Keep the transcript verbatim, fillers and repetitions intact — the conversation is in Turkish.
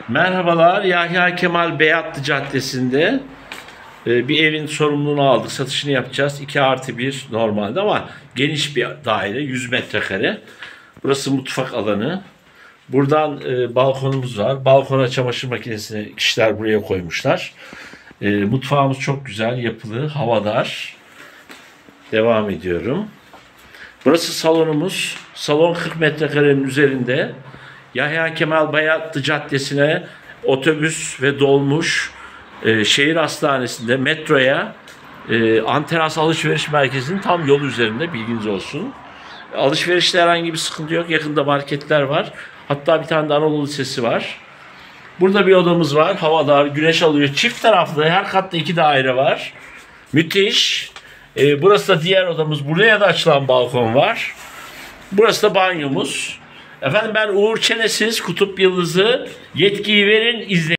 Merhabalar, Yahya Kemal Beyatlı Caddesi'nde e, bir evin sorumluluğunu aldık. Satışını yapacağız. iki artı bir normalde ama geniş bir daire, yüz metrekare. Burası mutfak alanı. Buradan e, balkonumuz var. Balkona çamaşır makinesini kişiler buraya koymuşlar. E, mutfağımız çok güzel, yapılı, havadar. Devam ediyorum. Burası salonumuz. Salon kırk metrekarenin üzerinde. Yahya Kemal Beyatlı Caddesi'ne otobüs ve dolmuş e, şehir hastanesinde metroya e, Antenas Alışveriş Merkezi'nin tam yol üzerinde, bilginiz olsun. Alışverişte herhangi bir sıkıntı yok. Yakında marketler var. Hatta bir tane de Anadolu Lisesi var. Burada bir odamız var. Havadar, güneş alıyor. Çift taraflı, her katta iki daire var. Müthiş. E, burası da diğer odamız. Buraya da açılan balkon var. Burası da banyomuz. Efendim ben Uğur Çenesiz, Kutup Yıldızı. Yetkiyi verin, izleyin.